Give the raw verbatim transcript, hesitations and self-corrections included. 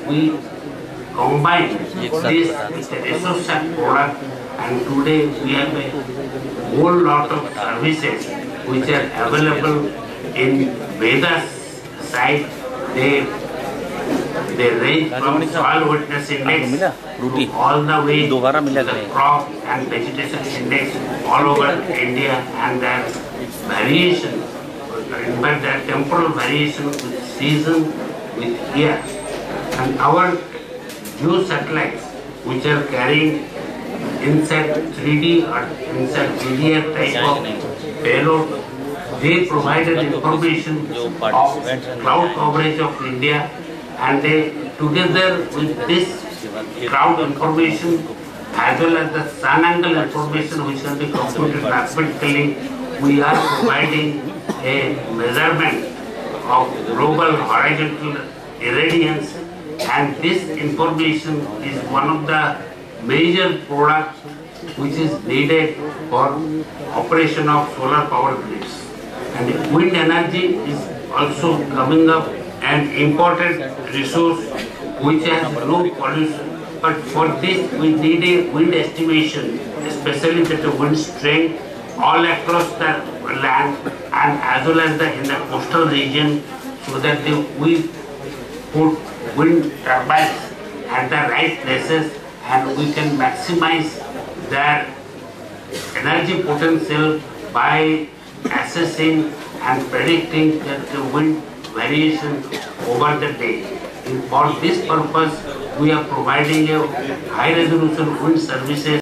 we combine this with a resource product, and today we have a whole lot of services which are available in Veda's side. They they range from soil wetness index to all the way to the crop and vegetation index all over India, and their variation, but their temporal variation with season, with year. And our new satellites, which are carrying inside three D or inside V D R type of payload, they provided information of cloud coverage of India, and they, together with this cloud information as well as the sun angle information which can be computed mathematically, we are providing a measurement of global horizontal irradiance, and this information is one of the major products which is needed for operation of solar power grids. And wind energy is also coming up, an important resource which has no pollution. But for this we need a wind estimation, especially that the wind strength all across the land and as well as the in the coastal region, so that the, we put wind turbines at the right places and we can maximize their energy potential by assessing and predicting that the wind variation over the day. And for this purpose, we are providing a high resolution wind services